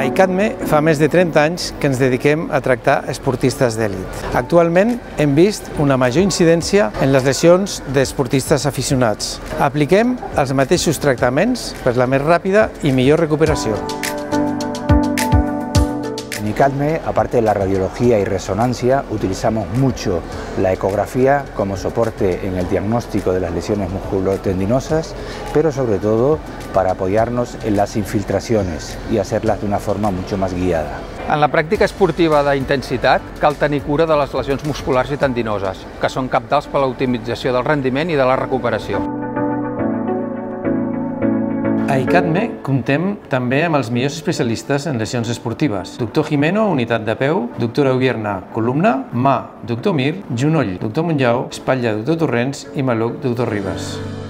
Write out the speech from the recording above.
A ICADME fa més de 30 anys que ens dediquem a tractar esportistes d'èlit. Actualment hem vist una major incidència en les lesions d'esportistes aficionats. Apliquem els mateixos tractaments per la més ràpida i millor recuperació. En ICADME, aparte de la radiología y resonancia, utilizamos mucho la ecografía como soporte en el diagnóstico de las lesiones musculotendinosas, pero sobre todo para apoyarnos en las infiltraciones y hacerlas de una forma mucho más guiada. En la pràctica esportiva d'intensitat cal tenir cura de les lesions musculars i tendinoses, que són cabdals per a l'optimització del rendiment i de la recuperació. A ICADME comptem també amb els millors especialistes en lesions esportives. Doctor Jimeno, unitat de peu, doctora Ubierna, columna, mà, doctor Mir, genoll, doctor Monllau, espatlla, doctor Torrents i maluc, doctor Ribas.